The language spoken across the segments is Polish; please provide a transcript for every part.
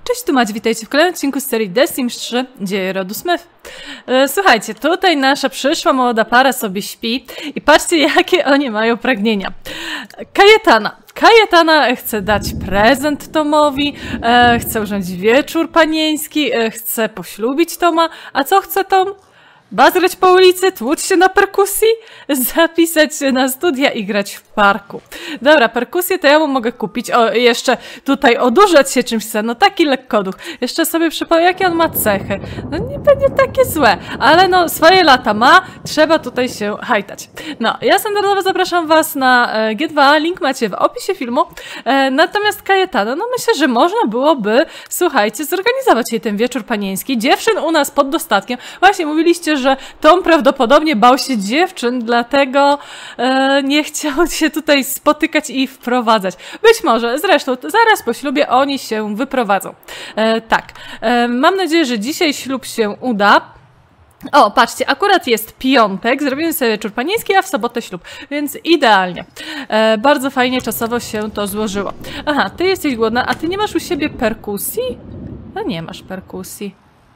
Cześć, tu Macie, witajcie w kolejnym odcinku z serii The Sims 3 Dzieje rodu Smith. Słuchajcie, tutaj nasza przyszła młoda para sobie śpi i patrzcie, jakie oni mają pragnienia. Kajetana chce dać prezent Tomowi, chce urządzić wieczór panieński, chce poślubić Toma, a co chce Tom? Bazrać po ulicy, tłuc się na perkusji, zapisać się na studia i grać w parku. Dobra, perkusję to ja mu mogę kupić. O, jeszcze tutaj odurzać się czymś chce. No taki lekkoduch. Jeszcze sobie przypomnę, jakie on ma cechy. No nie będzie takie złe, ale no swoje lata ma, trzeba tutaj się hajtać. No, ja standardowo zapraszam was na G2, link macie w opisie filmu. Natomiast Kajetana, no myślę, że można byłoby, słuchajcie, zorganizować jej ten wieczór panieński. Dziewczyn u nas pod dostatkiem. Właśnie mówiliście, że Tom prawdopodobnie bał się dziewczyn, dlatego nie chciał się tutaj spotykać i wprowadzać. Być może, zresztą zaraz po ślubie oni się wyprowadzą. Mam nadzieję, że dzisiaj ślub się uda. O, patrzcie, akurat jest piątek, zrobimy sobie wieczór panieński, a w sobotę ślub, więc idealnie. Bardzo fajnie czasowo się to złożyło. Aha, ty jesteś głodna, a ty nie masz u siebie perkusji? No nie masz perkusji.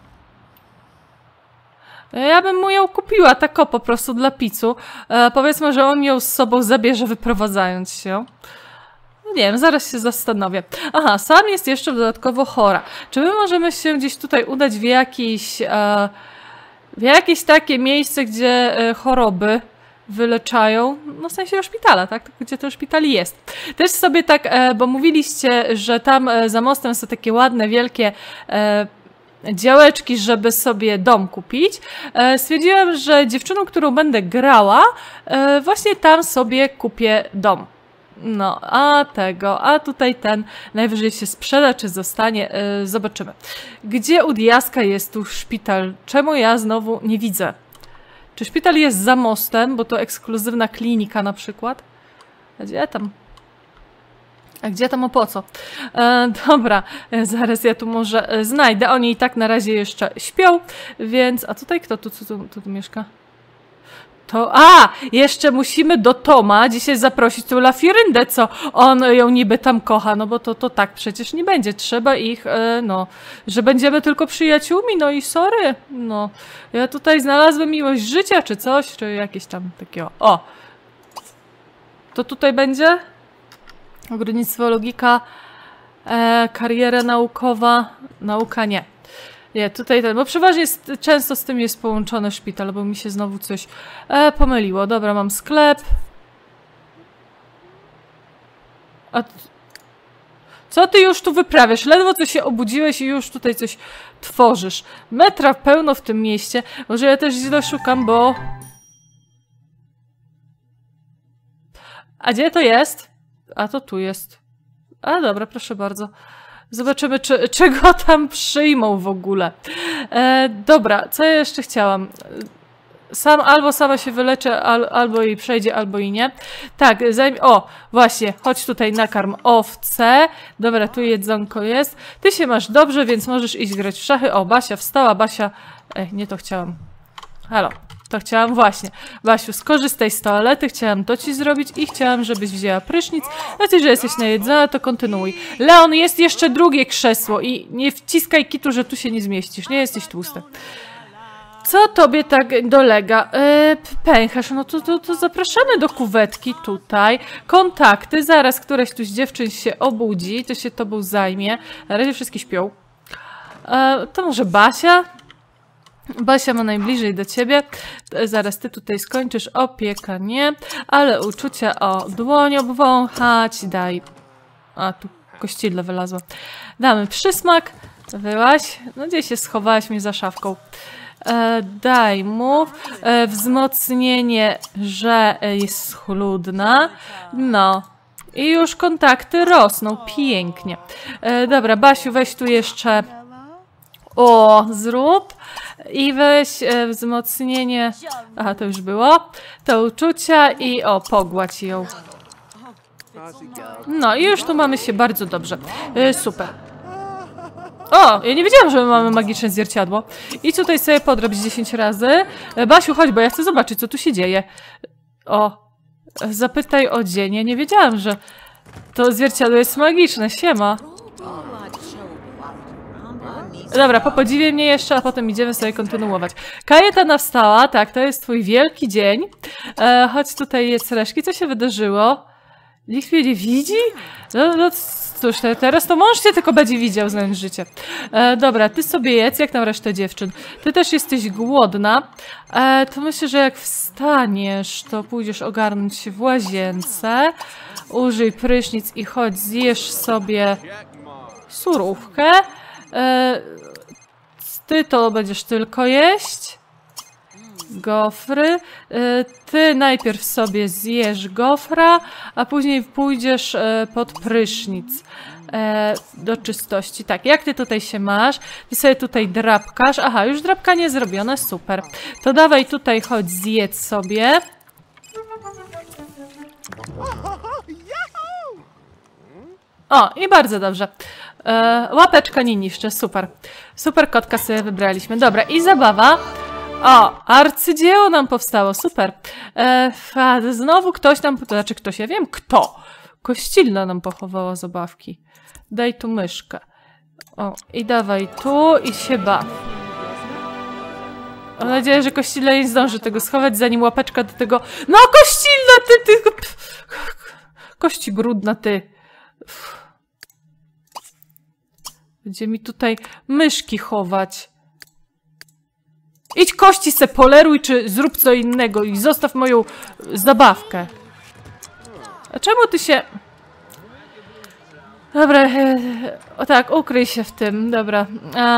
Ja bym mu ją kupiła, tak po prostu dla picu. Powiedzmy, że on ją z sobą zabierze, wyprowadzając się. No nie wiem, zaraz się zastanowię. Aha, sam jest jeszcze dodatkowo chora. Czy my możemy się gdzieś tutaj udać w jakieś takie miejsce, gdzie choroby wyleczają? No w sensie szpitala, tak? Gdzie to szpital jest. Też sobie tak, bo mówiliście, że tam za mostem są takie ładne, wielkie działeczki, żeby sobie dom kupić. Stwierdziłam, że dziewczyną, którą będę grała, właśnie tam sobie kupię dom. No, a tutaj ten najwyżej się sprzeda, czy zostanie, zobaczymy. Gdzie u Diaska jest tu szpital? Czemu ja znowu nie widzę? Czy szpital jest za mostem, bo to ekskluzywna klinika na przykład? Gdzie tam? A gdzie tam, o po co? Dobra, zaraz ja tu może znajdę. Oni i tak na razie jeszcze śpią, więc... A tutaj kto tu mieszka? Jeszcze musimy do Toma dzisiaj zaprosić tą Lafiryndę, co on ją niby tam kocha, no bo to tak przecież nie będzie. Trzeba ich, że będziemy tylko przyjaciółmi, no i sorry. No, ja tutaj znalazłem miłość życia, czy coś, czy jakieś tam takiego. O! To tutaj będzie? Ogrodnictwo, logika, kariera naukowa, nauka nie. Nie, tutaj ten, bo przeważnie często z tym jest połączony szpital, bo mi się znowu coś pomyliło. Dobra, mam sklep. A co ty już tu wyprawiasz? Ledwo co się obudziłeś i już tutaj coś tworzysz. Metra pełno w tym mieście. Może ja też źle szukam, bo... A gdzie to jest? A to tu jest. A dobra, proszę bardzo. Zobaczymy, czego tam przyjmą w ogóle. Dobra, co ja jeszcze chciałam? Albo sama się wyleczę, albo jej przejdzie, albo i nie. Tak, o, właśnie, chodź tutaj, nakarm owce. Dobra, tu jedzonko jest. Ty się masz dobrze, więc możesz iść grać w szachy. O, Basia wstała, Basia... nie to chciałam. Halo. To chciałam właśnie. Basiu, skorzystaj z toalety, chciałam to ci zrobić i chciałam, żebyś wzięła prysznic. Znaczy, że jesteś najedzona, to kontynuuj. Leon, jest jeszcze drugie krzesło i nie wciskaj kitu, że tu się nie zmieścisz. Nie jesteś tłusty. Co tobie tak dolega? Pęcherz, no to zapraszamy do kuwetki tutaj. Kontakty, zaraz któraś tu z dziewczyn się obudzi, to się tobą zajmie. Na razie wszystkie śpią. To może Basia? Basia ma najbliżej do ciebie. Zaraz ty tutaj skończysz. Opieka nie, ale uczucia o dłoń obwąchać. Daj. A, tu kościdle wylazło. Damy przysmak. Wyłaś. No gdzieś się schowałaś mi za szafką. Daj mu. Wzmocnienie, że jest schludna. No. I już kontakty rosną. Pięknie. Dobra, Basiu, weź tu jeszcze... O, zrób. I weź wzmocnienie... Aha, to już było. To uczucia i o, pogładź ją. No i już tu mamy się bardzo dobrze. Super. O, ja nie wiedziałam, że my mamy magiczne zwierciadło. I tutaj sobie podrobić 10 razy. Basiu, chodź, bo ja chcę zobaczyć, co tu się dzieje. O, zapytaj o dzień. Ja nie wiedziałam, że to zwierciadło jest magiczne. Siema. Dobra, popodziwię mnie jeszcze, a potem idziemy sobie kontynuować. Kajetana wstała, tak, to jest twój wielki dzień. Chodź tutaj, jedz reszki. Co się wydarzyło? Nikt mnie nie widzi? No cóż, teraz to mąż cię tylko będzie widział, znając życie. Dobra, ty sobie jedz, jak tam resztę dziewczyn. Ty też jesteś głodna. To myślę, że jak wstaniesz, to pójdziesz ogarnąć się w łazience. Użyj prysznic i chodź, zjesz sobie surówkę. Ty to będziesz tylko jeść. Gofry. Ty najpierw sobie zjesz gofra, a później pójdziesz pod prysznic do czystości. Tak, jak ty tutaj się masz? Ty sobie tutaj drapkasz. Aha, już drapkanie zrobione, super. To dawaj tutaj, chodź, zjedz sobie. O, i bardzo dobrze. Łapeczka nie niszczy, super. Super kotka sobie wybraliśmy. Dobra, i zabawa. O, arcydzieło nam powstało, super. Znowu ktoś nam, to znaczy ktoś, ja wiem kto. Kościelna nam pochowała zabawki. Daj tu myszkę. O, i dawaj tu i się baw. Mam nadzieję, że Kościelna nie zdąży tego schować, zanim łapeczka do tego... No, Kościelna, ty... Kości brudna, ty. Będzie mi tutaj myszki chować. Idź kości se poleruj, czy zrób co innego i zostaw moją zabawkę. A czemu ty się... Dobra, o tak, ukryj się w tym, dobra.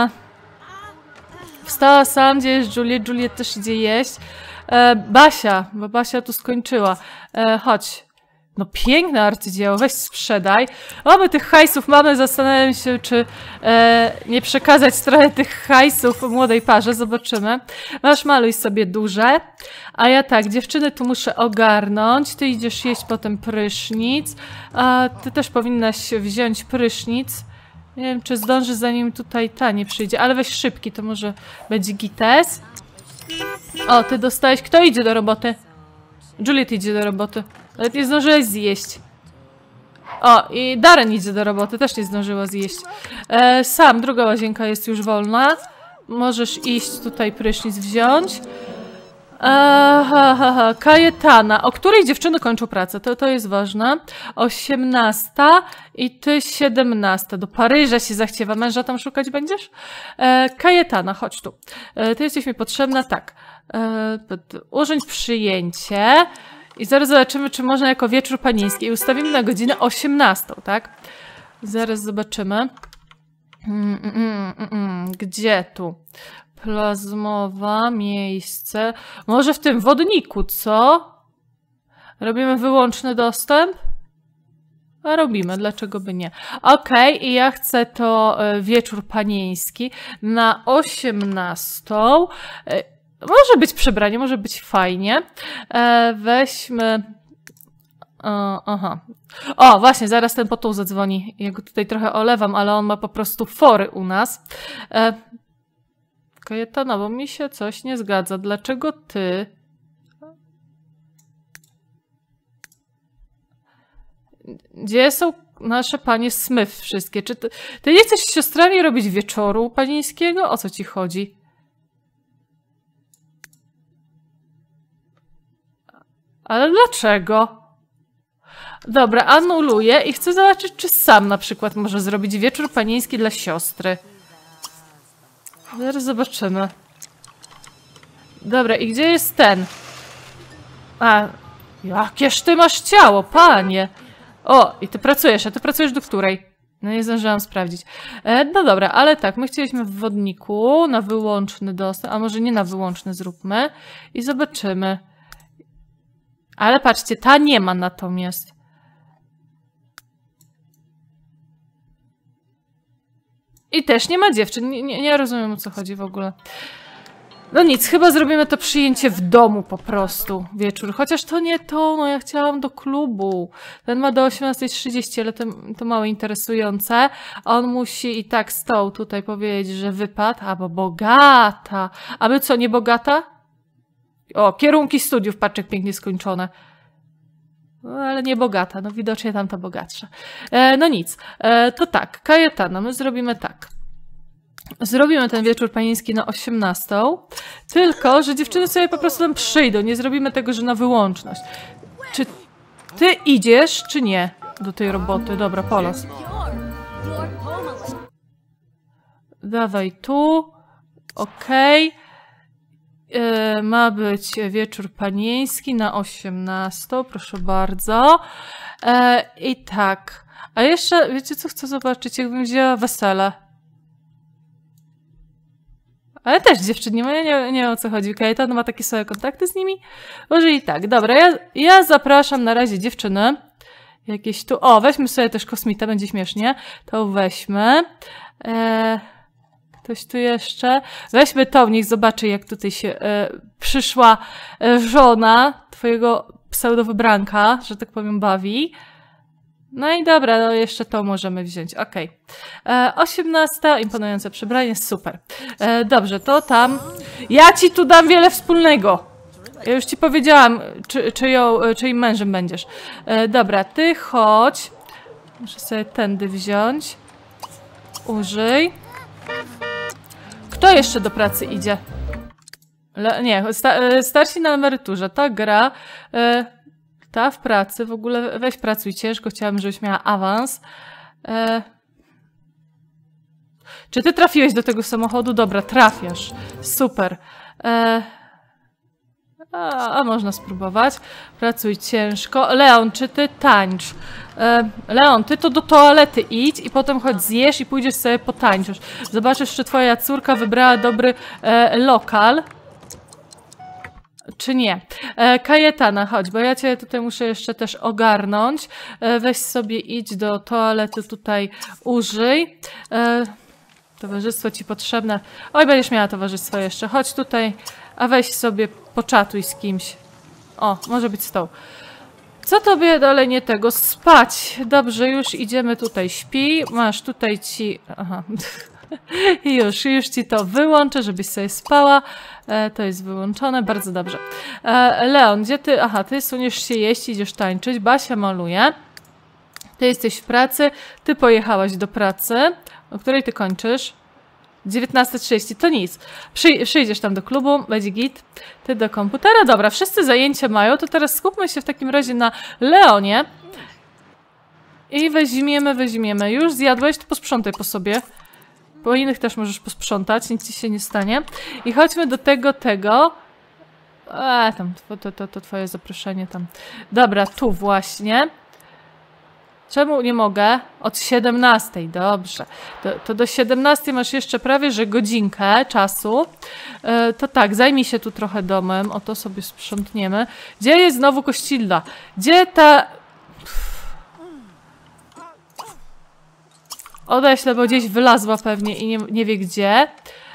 Wstała sam, gdzie jest Juliet? Juliet też idzie jeść. Basia, bo Basia tu skończyła. Chodź. No piękne arcydzieło, weź sprzedaj. O, my tych hajsów mamy, zastanawiam się, czy nie przekazać trochę tych hajsów młodej parze, zobaczymy. Masz, maluj sobie duże. A ja tak, dziewczyny tu muszę ogarnąć, ty idziesz jeść potem prysznic. A ty też powinnaś wziąć prysznic. Nie wiem, czy zdąży, zanim tutaj ta nie przyjdzie, ale weź szybki, to może będzie gites. O, ty dostałeś, kto idzie do roboty? Juliet idzie do roboty. Ale nie zdążyłeś zjeść. O, i Darren idzie do roboty, też nie zdążyła zjeść. Sam, druga łazienka jest już wolna. Możesz iść tutaj prysznic wziąć. Kajetana. O której dziewczyny kończą pracę? To jest ważne. 18 i ty 17. Do Paryża się zachciewa. Męża tam szukać będziesz? Kajetana, chodź tu. Ty jesteś mi potrzebna, tak. Urządź przyjęcie. I zaraz zobaczymy, czy można jako wieczór panieński. I ustawimy na godzinę 18, tak? Zaraz zobaczymy. Gdzie tu? Plazmowa, miejsce. Może w tym wodniku, co? Robimy wyłączny dostęp? A robimy, dlaczego by nie? Okej, i ja chcę to wieczór panieński na 18. Może być przebranie, może być fajnie. Weźmy... aha. O, właśnie, zaraz ten potuł zadzwoni. Ja go tutaj trochę olewam, ale on ma po prostu fory u nas. Kajetana, bo mi się coś nie zgadza. Dlaczego ty... Gdzie są nasze panie Smith wszystkie? Czy ty nie chcesz z siostrami robić wieczoru panieńskiego? O co ci chodzi? Ale dlaczego? Dobra, anuluję i chcę zobaczyć, czy sam na przykład może zrobić wieczór panieński dla siostry. Zaraz zobaczymy. Dobra, i gdzie jest ten? A, jakież ty masz ciało, panie! O, i ty pracujesz, a ty pracujesz do której? No nie zdążyłam sprawdzić. No dobra, ale tak, my chcieliśmy w wodniku na wyłączny dostęp, a może nie na wyłączny zróbmy i zobaczymy. Ale patrzcie, ta nie ma natomiast. I też nie ma dziewczyn. Nie rozumiem, o co chodzi w ogóle. No nic, chyba zrobimy to przyjęcie w domu po prostu. Wieczór. Chociaż to nie to, no ja chciałam do klubu. Ten ma do 18:30, ale to mało interesujące. On musi i tak stoł tutaj powiedzieć, że wypadł. A bo bogata. A my co, nie bogata? O, kierunki studiów, patrz jak pięknie skończone. No, ale nie bogata, no widocznie tamta bogatsza. No nic, to tak, Kajetana, my zrobimy tak. Zrobimy ten wieczór panieński na 18. Tylko, że dziewczyny sobie po prostu tam przyjdą. Nie zrobimy tego, że na wyłączność. Czy ty idziesz, czy nie? Do tej roboty. Dobra, Polos. Dawaj tu. Okej. Ma być wieczór panieński na 18. Proszę bardzo. I tak. A jeszcze, wiecie co chcę zobaczyć? Jakbym wzięła wesele. Ale też dziewczyn nie ma, ja nie wiem o co chodzi. Kajetan ma takie same kontakty z nimi? Może i tak. Dobra, ja zapraszam na razie dziewczyny. Jakieś tu... O, weźmy sobie też kosmitę, będzie śmiesznie. To weźmy. Ktoś tu jeszcze? Weźmy tą, niech zobaczy jak tutaj się przyszła żona twojego pseudowybranka, że tak powiem, bawi. No i dobra, no jeszcze to możemy wziąć, okej. 18, imponujące przebranie, super. Dobrze, to tam. Ja ci tu dam wiele wspólnego. Ja już ci powiedziałam, czyim mężem będziesz. Dobra, ty chodź. Muszę sobie tędy wziąć. Użyj. Kto jeszcze do pracy idzie? Nie, starsi na emeryturze. Ta gra... Ta w pracy, w ogóle weź pracuj ciężko, chciałabym, żebyś miała awans. Czy ty trafiłeś do tego samochodu? Dobra, trafiasz. Super. A można spróbować. Pracuj ciężko. Leon, czy ty tańcz? Leon, ty to do toalety idź i potem chodź zjesz i pójdziesz sobie potańczysz. Zobaczysz, czy twoja córka wybrała dobry lokal. Czy nie? Kajetana, chodź, bo ja cię tutaj muszę jeszcze też ogarnąć. Weź sobie, idź do toalety tutaj, użyj. Towarzystwo ci potrzebne. Oj, będziesz miała towarzystwo jeszcze. Chodź tutaj, a weź sobie poczatuj z kimś. O, może być stoł. Co tobie dalej nie tego? Spać. Dobrze, już idziemy tutaj. Śpi. Masz tutaj ci... Aha. Już ci to wyłączę, żebyś sobie spała. To jest wyłączone, bardzo dobrze. Leon, gdzie ty? Aha, ty suniesz się jeść, idziesz tańczyć. Basia maluje. Ty jesteś w pracy, ty pojechałaś do pracy. O której ty kończysz? 19:30, to nic. Przyjdziesz tam do klubu, będzie git. Ty do komputera. Dobra, wszyscy zajęcia mają, to teraz skupmy się w takim razie na Leonie. I weźmiemy. Już zjadłeś, to posprzątaj po sobie. Po innych też możesz posprzątać, nic ci się nie stanie. I chodźmy do tego. Tam, to twoje zaproszenie tam. Dobra, tu właśnie. Czemu nie mogę? Od 17, dobrze. To do 17 masz jeszcze prawie, że godzinkę czasu. To tak, zajmij się tu trochę domem. O to sobie sprzątniemy. Gdzie jest znowu Kościlla? Gdzie ta... Odeślę, bo gdzieś wylazła pewnie i nie wie gdzie.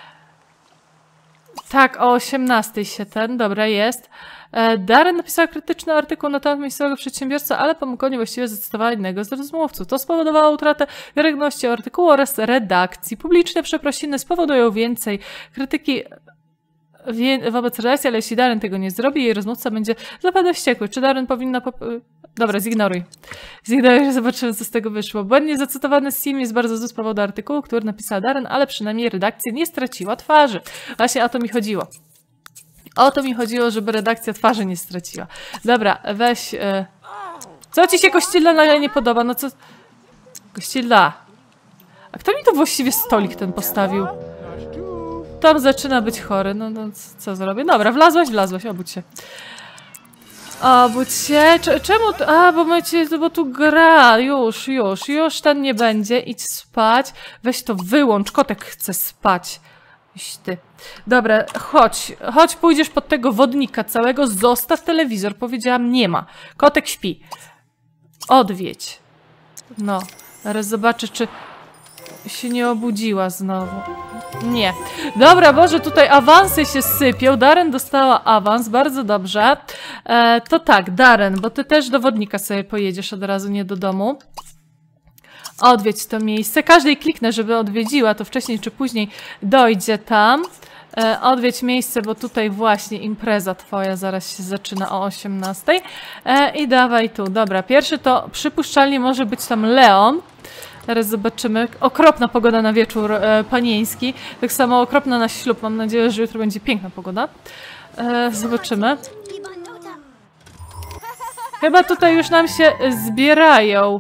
Tak, o 18 się dobra, jest. Darren napisał krytyczny artykuł na temat miejscowego przedsiębiorcy, ale pomógł właściwie zacytowała jednego z rozmówców. To spowodowało utratę wiarygodności artykułu oraz redakcji. Publiczne przeprosiny spowodują więcej krytyki wobec redakcji, ale jeśli Darren tego nie zrobi, jej rozmówca będzie zapewne wściekły. Czy Darren powinna... Dobra, zignoruj. Zignoruj, zobaczymy, co z tego wyszło. Błędnie zacytowany Sim jest bardzo zły z powodu artykułu, który napisała Darren, ale przynajmniej redakcja nie straciła twarzy. Właśnie o to mi chodziło. O to mi chodziło, żeby redakcja twarzy nie straciła. Dobra, weź... Co ci się Kościlla nagle nie podoba? No co... Kościlla. A kto mi to właściwie stolik ten postawił? Tam zaczyna być chory. No co zrobię? Dobra, wlazłaś, obudź się. Obudź się. Czemu? Bo tu gra. Już ten nie będzie. Idź spać. Weź to wyłącz. Kotek chce spać. Iś ty. Dobra, chodź, pójdziesz pod tego wodnika całego. Zostaw telewizor. Powiedziałam, nie ma. Kotek śpi. Odwiedź. No, zaraz zobaczę, czy się nie obudziła znowu. Nie. Dobra, Boże, tutaj awansy się sypią. Darren dostała awans, bardzo dobrze. To tak, Darren, bo ty też do wodnika sobie pojedziesz od razu, nie do domu. Odwiedź to miejsce. Każdej kliknę, żeby odwiedziła, to wcześniej czy później dojdzie tam. Odwiedź miejsce, bo tutaj właśnie impreza twoja zaraz się zaczyna o 18. I dawaj tu. Dobra, pierwszy to przypuszczalnie może być tam Leon. Zaraz zobaczymy. Okropna pogoda na wieczór panieński. Tak samo okropna na ślub. Mam nadzieję, że jutro będzie piękna pogoda. Zobaczymy. Chyba tutaj już nam się zbierają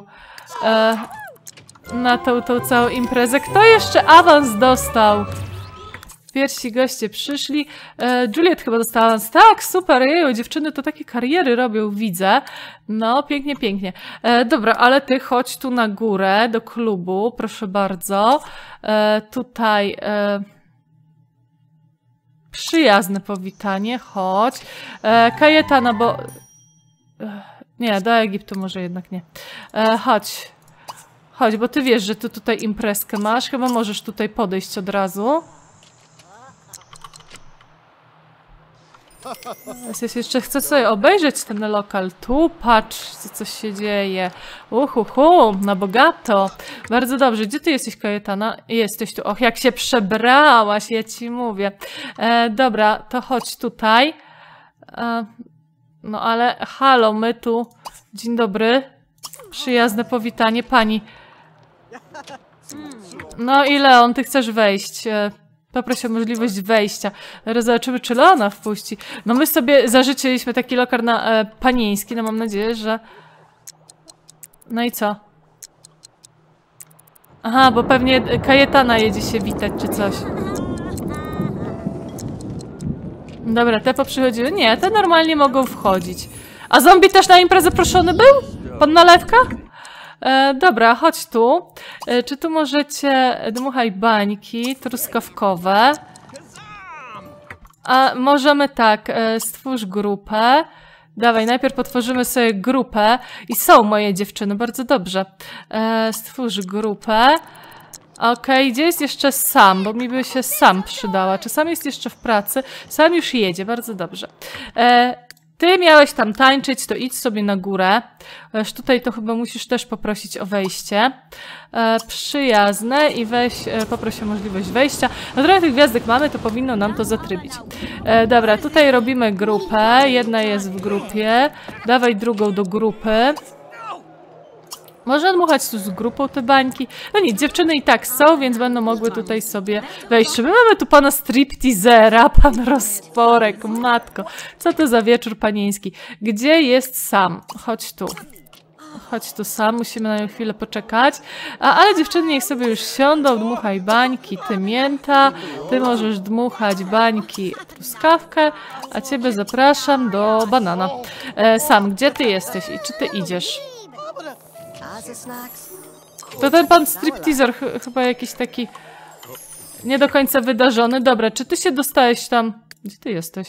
na tą całą imprezę. Kto jeszcze awans dostał? Pierwsi goście przyszli. Juliet chyba dostała awans. Tak, super, jeju, dziewczyny to takie kariery robią, widzę. No, pięknie, pięknie. Dobra, ale ty chodź tu na górę, do klubu, proszę bardzo. Tutaj... przyjazne powitanie, chodź. Kajetana, bo... nie, do Egiptu może jednak nie. Chodź. Chodź, bo ty wiesz, że ty tutaj imprezkę masz. Chyba możesz tutaj podejść od razu. Jeszcze chcę sobie obejrzeć ten lokal. Tu patrz, co się dzieje. Na bogato. Bardzo dobrze. Gdzie ty jesteś, Kajetana? Jesteś tu. Och, jak się przebrałaś, ja ci mówię. Dobra, to chodź tutaj. No ale halo, my tu... Dzień dobry. Przyjazne powitanie. Pani. No i Leon, ty chcesz wejść. Poproś o możliwość wejścia. Zaraz zobaczymy, czy Leona wpuści. No my sobie zażyczyliśmy taki lokal na panieński. No mam nadzieję, że... No i co? Aha, bo pewnie Kajetana jedzie się witać, czy coś. Dobra, te poprzychodziły. Nie, te normalnie mogą wchodzić. A zombie też na imprezę proszony był? Pan Nalewka? Dobra, chodź tu. Czy tu możecie... Dmuchaj bańki truskawkowe. A możemy tak, stwórz grupę. Dawaj, najpierw potworzymy sobie grupę. I są moje dziewczyny, bardzo dobrze. Stwórz grupę. Okej, gdzie jest jeszcze Sam? Bo mi by się Sam przydała. Czy Sam jest jeszcze w pracy? Sam już jedzie, bardzo dobrze. Ty miałeś tam tańczyć, to idź sobie na górę. Już tutaj to chyba musisz też poprosić o wejście. Przyjazne i poproś o możliwość wejścia. No trochę tych gwiazdek mamy, to powinno nam to zatrybić. Dobra, tutaj robimy grupę. Jedna jest w grupie. Dawaj drugą do grupy. Można dmuchać tu z grupą te bańki. No nic, dziewczyny i tak są, więc będą mogły tutaj sobie wejść. My mamy tu pana stripteasera, pan rozporek, matko. Co to za wieczór panieński? Gdzie jest Sam? Chodź tu. Chodź tu Sam, musimy na nią chwilę poczekać. Ale dziewczyny niech sobie już siądą, dmuchaj bańki, ty mięta. Ty możesz dmuchać bańki truskawkę, a ciebie zapraszam do banana. Sam, gdzie ty jesteś i czy ty idziesz? To ten pan stripteaser chyba jakiś taki nie do końca wydarzony. Dobra, czy ty się dostałeś tam? Gdzie ty jesteś?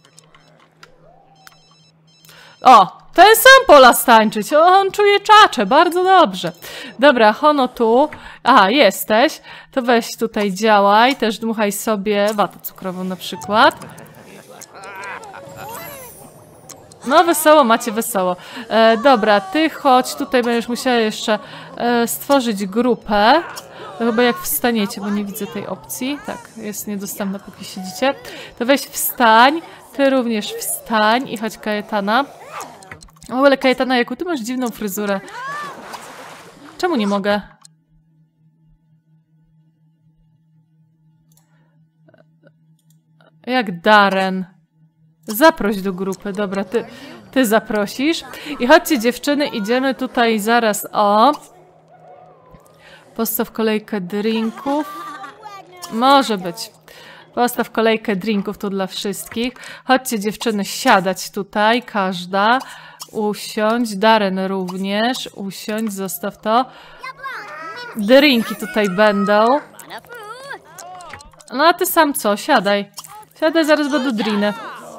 O, ten sam pola tańczyć. On czuje czacze, bardzo dobrze. Dobra, Hono tu. Aha, jesteś. To weź tutaj działaj. Też dmuchaj sobie watę cukrową na przykład. No wesoło, macie wesoło. Dobra, ty chodź, tutaj będziesz musiała jeszcze stworzyć grupę. To chyba jak wstaniecie, bo nie widzę tej opcji. Tak, jest niedostępna, póki siedzicie. To weź wstań, ty również wstań i chodź Kajetana. O, ale Kajetana, jaką ty masz dziwną fryzurę. Czemu nie mogę? Jak Darren. Zaproś do grupy. Dobra, ty zaprosisz. I chodźcie dziewczyny, idziemy tutaj zaraz o... Postaw kolejkę drinków. Może być. Postaw kolejkę drinków tu dla wszystkich. Chodźcie dziewczyny siadać tutaj, każda. Usiądź, Darren również. Usiądź, zostaw to. Drinki tutaj będą. No a ty sam co? Siadaj. Siadaj, zaraz będą driny.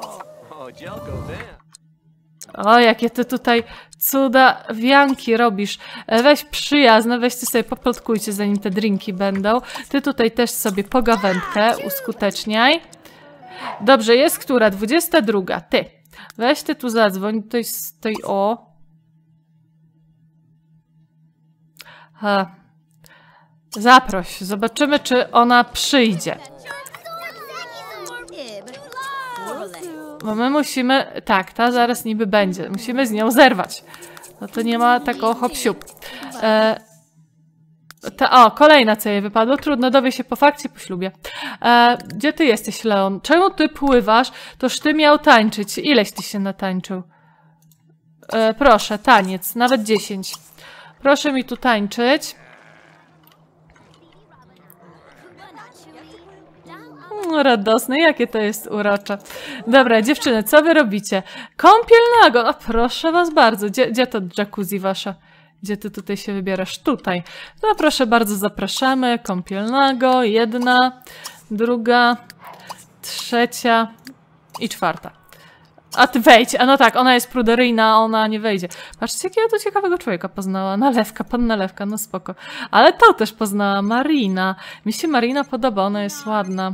O, jakie ty tutaj cuda wianki robisz. Weź przyjazne, weźcie sobie poplotkujcie, zanim te drinki będą. Ty tutaj też sobie pogawędkę uskuteczniaj. Dobrze, jest która? 22. Ty. Weź ty tu zadzwoń, tutaj stoi o. Zaproś, zobaczymy, czy ona przyjdzie. Bo my musimy... Tak, ta zaraz niby będzie. Musimy z nią zerwać. No to nie ma takiego hop-siup. O, kolejna co jej wypadło. Trudno, dowie się po fakcie, po ślubie. Gdzie ty jesteś, Leon? Czemu ty pływasz? Toż ty miał tańczyć. Ileś ty się natańczył? Proszę, taniec. Nawet 10. Proszę mi tu tańczyć. Radosne, jakie to jest urocze. Dobra, dziewczyny, co wy robicie? Kąpiel nago! A proszę was bardzo. Gdzie to jacuzzi wasze? Gdzie ty tutaj się wybierasz? Tutaj. No proszę bardzo, zapraszamy. Kąpiel nago. 1, 2, 3 i 4. A ty wejdź. A no tak, ona jest pruderyjna, ona nie wejdzie. Patrzcie, jakiego to ciekawego człowieka poznała. Nalewka, pan Nalewka, no spoko. Ale to też poznała Marina. Mi się Marina podoba, ona jest ładna.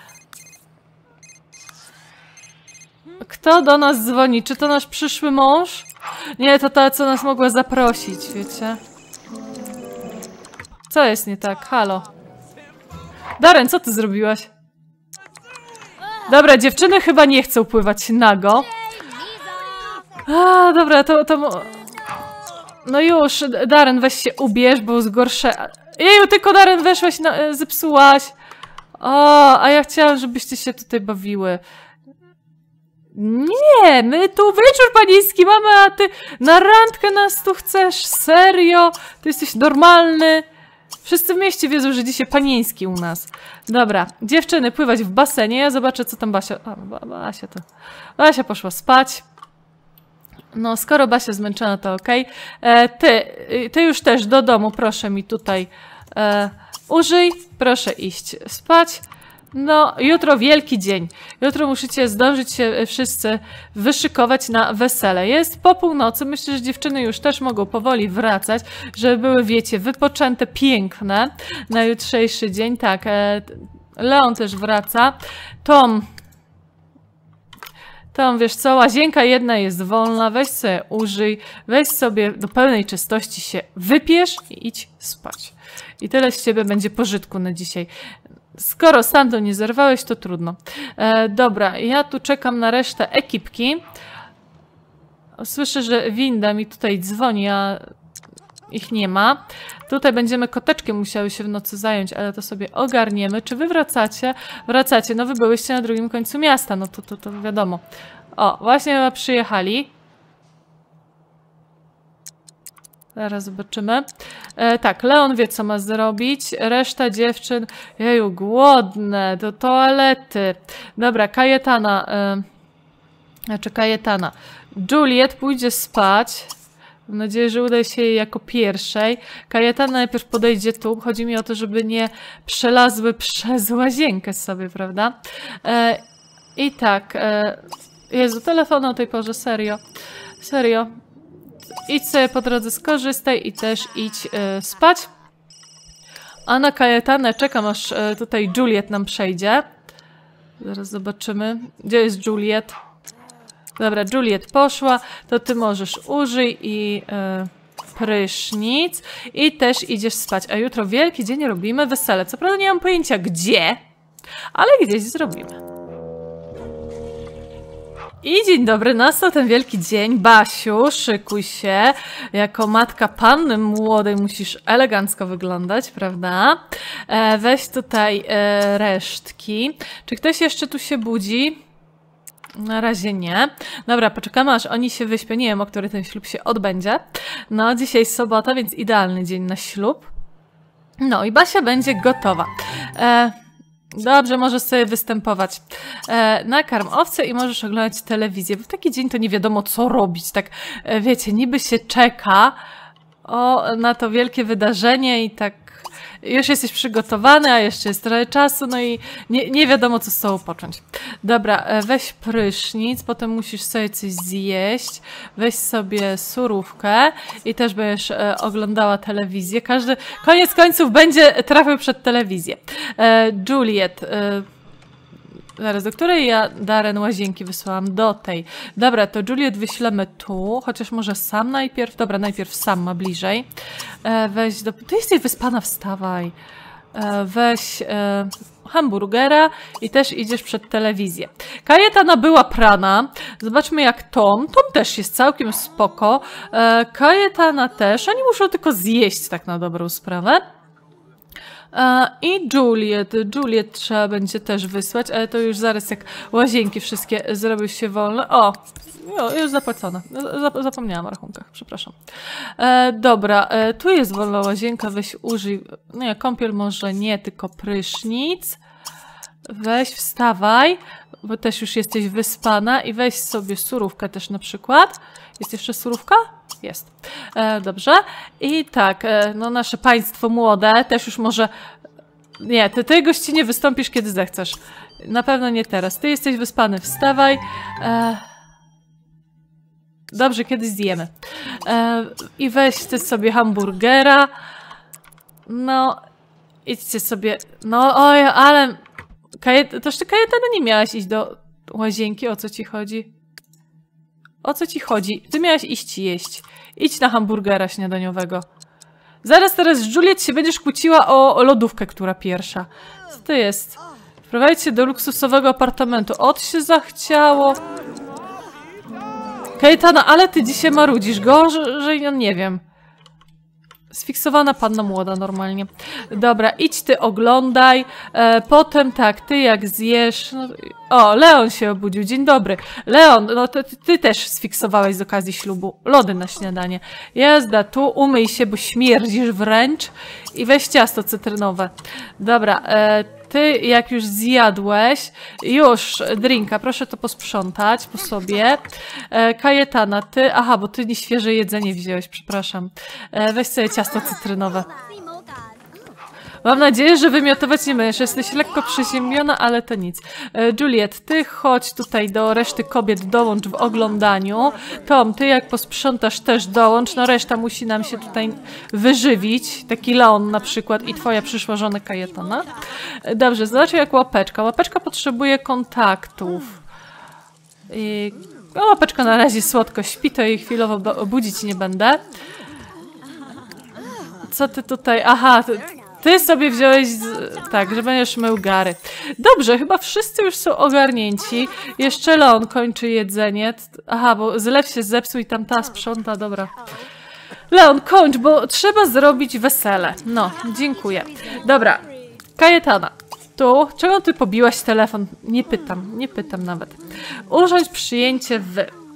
Kto do nas dzwoni? Czy to nasz przyszły mąż? Nie, to ta, co nas mogła zaprosić, wiecie? Co jest nie tak? Halo? Darren, co ty zrobiłaś? Dobra, dziewczyny chyba nie chcą pływać nago. A, dobra, to... No już, Darren, weź się ubierz, bo zgorszę... Jeju, tylko Darren weszłaś, zepsułaś. O, a ja chciałam, żebyście się tutaj bawiły. Nie, my tu wieczór panieński mamy, a ty na randkę nas tu chcesz? Serio? Ty jesteś normalny? Wszyscy w mieście wiedzą, że dzisiaj panieński u nas. Dobra, dziewczyny, pływać w basenie. Ja zobaczę, co tam Basia... Basia to... Basia poszła spać. No, skoro Basia zmęczona, to okej. Ty już też do domu, proszę mi tutaj użyj. Proszę iść spać. No, jutro wielki dzień. Jutro musicie zdążyć się wszyscy wyszykować na wesele. Jest po północy. Myślę, że dziewczyny już też mogą powoli wracać, żeby były, wiecie, wypoczęte, piękne na jutrzejszy dzień. Tak, Leon też wraca. Tom, wiesz co, łazienka jedna jest wolna, weź sobie użyj, weź sobie do pełnej czystości się wypiesz i idź spać. I tyle z ciebie będzie pożytku na dzisiaj. Skoro stamtąd nie zerwałeś, to trudno. Dobra, ja tu czekam na resztę ekipki. Słyszę, że winda mi tutaj dzwoni, a ich nie ma. Tutaj będziemy koteczkiem musiały się w nocy zająć, ale to sobie ogarniemy. Czy wy wracacie? Wracacie. No wy byłyście na drugim końcu miasta, no to wiadomo. O, właśnie chyba przyjechali. Zaraz zobaczymy. Tak, Leon wie, co ma zrobić. Reszta dziewczyn... Jeju, głodne, do toalety. Dobra, Kajetana. Kajetana. Juliet pójdzie spać. Mam nadzieję, że uda się jej jako pierwszej. Kajetana najpierw podejdzie tu. Chodzi mi o to, żeby nie przelazły przez łazienkę sobie, prawda? I tak. Jezu, telefon o tej porze, serio. Serio. Idź sobie po drodze, skorzystaj i też idź spać. A na Kajetanę czekam, aż tutaj Juliet nam przejdzie. Zaraz zobaczymy. Gdzie jest Juliet? Dobra, Juliet poszła. To ty możesz użyj i prysznic. I też idziesz spać. A jutro wielki dzień, robimy wesele. Co prawda nie mam pojęcia gdzie, ale gdzieś zrobimy. I dzień dobry, nastał ten wielki dzień. Basiu, szykuj się. Jako matka panny młodej musisz elegancko wyglądać, prawda? Weź tutaj resztki. Czy ktoś jeszcze tu się budzi? Na razie nie. Dobra, poczekamy, aż oni się wyśpią. Nie wiem, o który ten ślub się odbędzie. No, dzisiaj jest sobota, więc idealny dzień na ślub. No i Basia będzie gotowa. Dobrze, możesz sobie występować. Nakarm owce i możesz oglądać telewizję. Bo w taki dzień to nie wiadomo, co robić. Tak, wiecie, niby się czeka na to wielkie wydarzenie i tak już jesteś przygotowany, a jeszcze jest trochę czasu, no i nie wiadomo, co z sobą począć. Dobra, weź prysznic, potem musisz sobie coś zjeść, weź sobie surówkę i też będziesz oglądała telewizję. Każdy, koniec końców, będzie trafił przed telewizję. Juliet, zaraz, do której ja Darren łazienki wysłałam? Do tej. Dobra, to Juliet wyślemy tu, chociaż może sam najpierw. Dobra, najpierw sam ma bliżej. Weź do... Ty jesteś wyspana, wstawaj. Weź hamburgera i też idziesz przed telewizję. Kajetana była prana. Zobaczmy jak Tom. Tom też jest całkiem spoko. Kajetana też. Oni muszą tylko zjeść tak na dobrą sprawę. I Juliet trzeba będzie też wysłać, ale to już zaraz jak łazienki wszystkie zrobią się wolne. O, już zapłacone. Zapomniałam o rachunkach, przepraszam. Dobra, tu jest wolna łazienka, weź użyj. Nie, kąpiel może nie, tylko prysznic. Weź, wstawaj, bo też już jesteś wyspana i weź sobie surówkę też na przykład. Jest jeszcze surówka? Jest. Dobrze. I tak, no nasze państwo młode też już może... Nie, ty gościnie wystąpisz, kiedy zechcesz. Na pewno nie teraz. Ty jesteś wyspany, wstawaj. Dobrze, kiedyś zjemy. I weź ty sobie hamburgera. No, idźcie sobie... No, oj, ale... Toż ty, Kajetana, nie miałaś iść do łazienki? O co ci chodzi? O co ci chodzi? Ty miałaś iść jeść. Idź na hamburgera śniadaniowego. Zaraz teraz z Juliet się będziesz kłóciła o lodówkę, która pierwsza. Co to jest? Wprowadzić się do luksusowego apartamentu. Od się zachciało. Kajetana, ale ty dzisiaj marudzisz. Gorzej, no nie wiem. Sfiksowana panna młoda normalnie. Dobra, idź ty oglądaj. Potem tak, ty jak zjesz... No, o, Leon się obudził. Dzień dobry. Leon, no to ty też sfiksowałeś z okazji ślubu. Lody na śniadanie. Jazda, tu umyj się, bo śmierdzisz wręcz. I weź ciasto cytrynowe. Dobra, ty jak już zjadłeś, już drinka, proszę to posprzątać po sobie. Kajetana, ty, aha, bo ty nieświeże jedzenie wziąłeś, przepraszam. Weź sobie ciasto cytrynowe. Mam nadzieję, że wymiotować nie będziesz. Jesteś lekko przeziębiona, ale to nic. Juliet, ty chodź tutaj do reszty kobiet, dołącz w oglądaniu. Tom, ty jak posprzątasz też dołącz. No reszta musi nam się tutaj wyżywić. Taki Leon na przykład i twoja przyszła żona Kajetana. Dobrze, zobaczcie jak łapeczka. Łapeczka potrzebuje kontaktów. No, łapeczka na razie słodko śpi, to jej chwilowo budzić nie będę. Co ty tutaj... Aha... Ty sobie wziąłeś, tak, że będziesz mył gary. Dobrze, chyba wszyscy już są ogarnięci. Jeszcze Leon kończy jedzenie. Aha, bo zlew się zepsuł i tam ta sprząta, dobra. Leon, kończ, bo trzeba zrobić wesele. No, dziękuję. Dobra, Kajetana. Tu, czego ty pobiłaś telefon? Nie pytam nawet. Urządź przyjęcie w...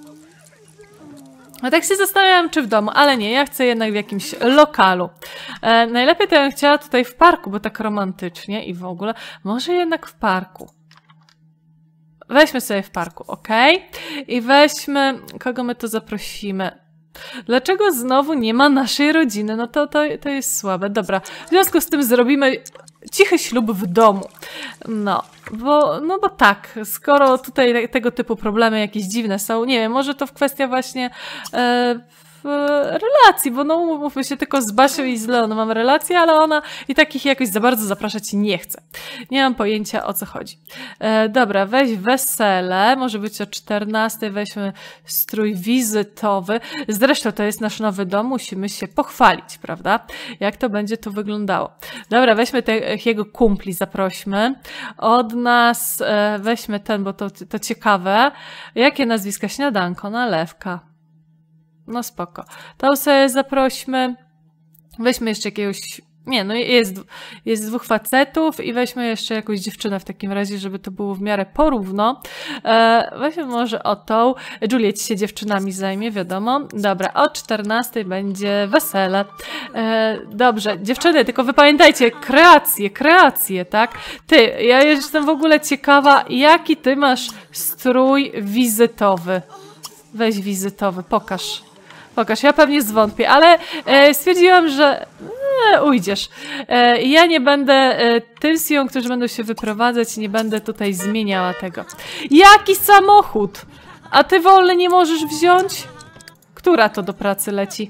No tak się zastanawiałam, czy w domu, ale nie, ja chcę jednak w jakimś lokalu. Najlepiej to ja bym chciała tutaj w parku, bo tak romantycznie i w ogóle. Może jednak w parku. Weźmy sobie w parku, ok? I weźmy... Kogo my tu zaprosimy? Dlaczego znowu nie ma naszej rodziny? No to jest słabe. Dobra, w związku z tym zrobimy cichy ślub w domu. No bo tak, skoro tutaj tego typu problemy jakieś dziwne są, nie wiem, może to w kwestia właśnie relacji, bo no umówmy się, tylko z Basią i z Leoną mam relację, ale ona i takich jakoś za bardzo zapraszać nie chce. Nie mam pojęcia, o co chodzi. Dobra, weź wesele, może być o 14, weźmy strój wizytowy. Zresztą to jest nasz nowy dom, musimy się pochwalić, prawda? Jak to będzie tu wyglądało. Dobra, weźmy jego kumpli, zaprośmy. Od nas weźmy ten, bo to ciekawe. Jakie nazwiska? Śniadanko, nalewka. No spoko. To sobie zaprośmy. Weźmy jeszcze jakiegoś... Nie, no jest dwóch facetów i weźmy jeszcze jakąś dziewczynę w takim razie, żeby to było w miarę porówno. Weźmy może o tą. Juliet się dziewczynami zajmie, wiadomo. Dobra, o 14 będzie wesele. Dobrze, dziewczyny, tylko wy pamiętajcie, kreacje, tak? Ty, ja jestem w ogóle ciekawa, jaki ty masz strój wizytowy. Weź wizytowy, pokaż. Ja pewnie zwątpię, ale stwierdziłam, że ujdziesz. Ja nie będę tym siłą, którzy będą się wyprowadzać, nie będę tutaj zmieniała tego. Jaki samochód? A ty wolny nie możesz wziąć? Która to do pracy leci?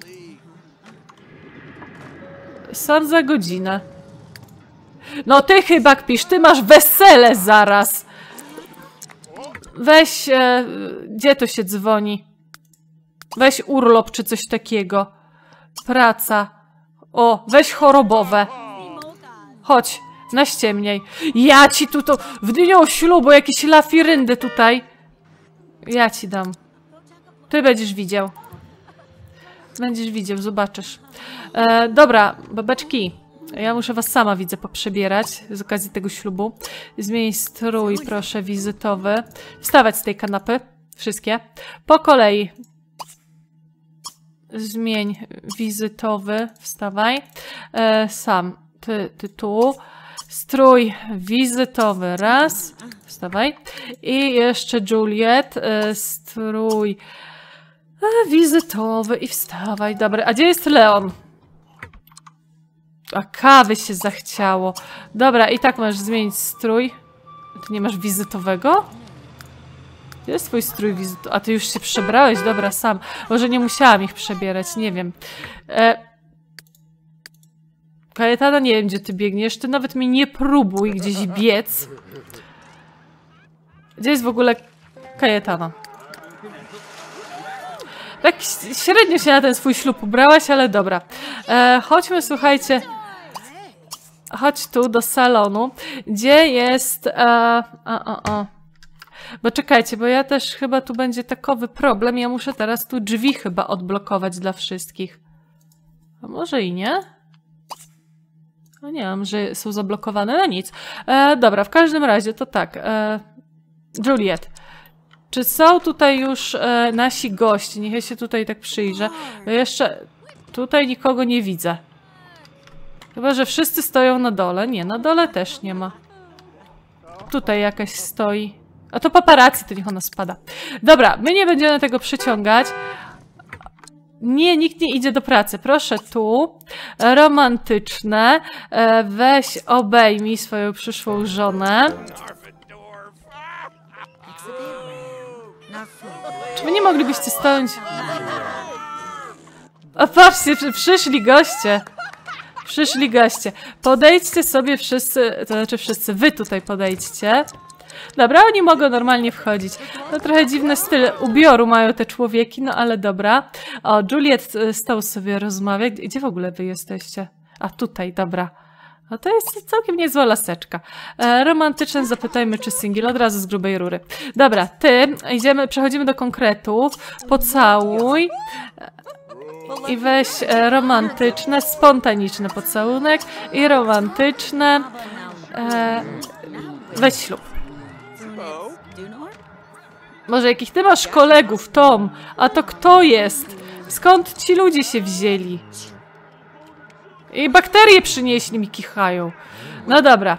Sam za godzinę. No ty chyba kpisz, ty masz wesele zaraz. Weź, gdzie to się dzwoni? Weź urlop czy coś takiego. Praca. O, weź chorobowe. Chodź, naściemniej. Ja ci tu to w dniu ślubu jakieś lafiryndy tutaj. Ja ci dam. Ty będziesz widział. Będziesz widział, zobaczysz. Dobra, babeczki. Ja muszę was sama, widzę, poprzebierać z okazji tego ślubu. Zmień strój, proszę, wizytowy. Wstawać z tej kanapy. Wszystkie. Po kolei. Zmień wizytowy. Wstawaj. Sam. Ty tu. Strój wizytowy. Raz. Wstawaj. I jeszcze Juliet. Strój wizytowy. I wstawaj. Dobra. A gdzie jest Leon? A kawy się zachciało. Dobra, i tak możesz zmienić strój. Ty nie masz wizytowego? Gdzie jest twój strój wizytowy? A ty już się przebrałeś? Dobra, sam. Może nie musiałam ich przebierać, nie wiem. Kajetana, nie wiem, gdzie ty biegniesz. Ty nawet mi nie próbuj gdzieś biec. Gdzie jest w ogóle Kajetana? Tak średnio się na ten swój ślub ubrałaś, ale dobra. Chodźmy, słuchajcie. Chodź tu do salonu, gdzie jest... Bo czekajcie, bo ja też chyba tu będzie takowy problem. Ja muszę teraz tu drzwi chyba odblokować dla wszystkich. A może i nie? No nie wiem, że są zablokowane. No nic. Dobra, w każdym razie to tak. Juliet. Czy są tutaj już nasi goście? Niech ja się tutaj tak przyjrzę. Bo jeszcze tutaj nikogo nie widzę. Chyba, że wszyscy stoją na dole. Nie, na dole też nie ma. Tutaj jakaś stoi. A to paparazzi, to niech ona spada. Dobra, my nie będziemy tego przyciągać. Nie, nikt nie idzie do pracy. Proszę tu. Romantyczne. Weź, obejmij swoją przyszłą żonę. Czy wy nie moglibyście stanąć? O, patrzcie, przyszli goście. Przyszli goście. Podejdźcie sobie wszyscy, to znaczy wszyscy, wy tutaj podejdźcie. Dobra, oni mogą normalnie wchodzić. No trochę dziwny styl ubioru mają te człowieki, no ale dobra. O, Juliet stał sobie rozmawia. Gdzie w ogóle wy jesteście? A tutaj, dobra. A to jest całkiem niezła laseczka. Romantyczne, zapytajmy, czy singiel, od razu z grubej rury. Dobra, przechodzimy do konkretów. Pocałuj. I weź romantyczne, spontaniczny pocałunek i romantyczne. Weź ślub. Może jakich ty masz kolegów, Tom? A to kto jest? Skąd ci ludzie się wzięli? I bakterie przynieśli, mi kichają. No dobra.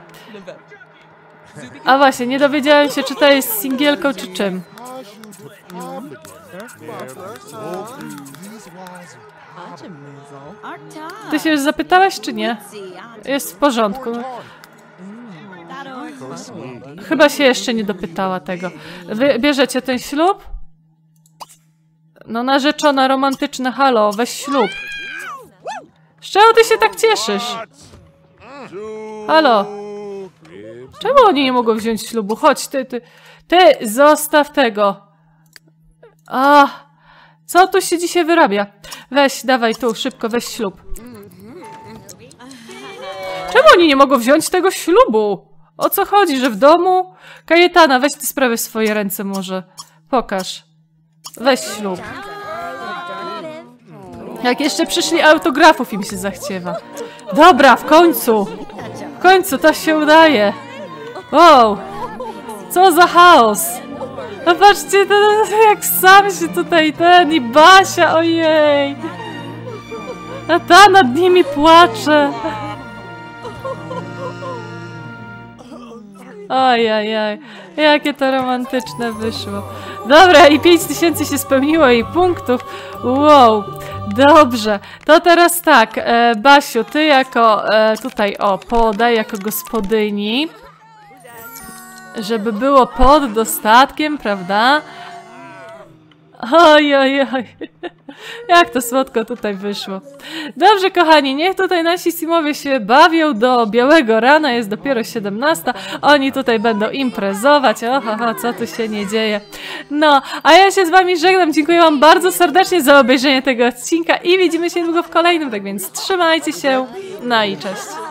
A właśnie, nie dowiedziałem się, czy to jest singielką, czy czym. Ty się już zapytałaś, czy nie? Jest w porządku. Chyba się jeszcze nie dopytała tego. Wy bierzecie ten ślub? No narzeczona, romantyczna, halo, weź ślub. Z czego ty się tak cieszysz? Halo. Czemu oni nie mogą wziąć ślubu? Chodź, ty, zostaw tego. Co tu się dzisiaj wyrabia? Weź, dawaj tu, szybko, weź ślub. Czemu oni nie mogą wziąć tego ślubu? O co chodzi, że w domu? Kajetana, weź ty sprawę w swoje ręce może. Pokaż. Weź ślub. Jak jeszcze przyszli, autografów im się zachciewa. Dobra, w końcu. W końcu to się udaje. Wow. Co za chaos. No patrzcie, jak sam się tutaj i Basia, ojej. A ta nad nimi płacze. Ojajaj, jakie to romantyczne wyszło. Dobra, i 5000 się spełniło i punktów. Wow, dobrze. To teraz tak, Basiu, ty jako tutaj, podaj jako gospodyni. Żeby było pod dostatkiem, prawda? Oj. Jak to słodko tutaj wyszło. Dobrze, kochani, niech tutaj nasi simowie się bawią do białego rana, jest dopiero 17. Oni tutaj będą imprezować. Co tu się nie dzieje. No, a ja się z wami żegnam. Dziękuję wam bardzo serdecznie za obejrzenie tego odcinka i widzimy się niedługo w kolejnym. Tak więc trzymajcie się. No i cześć.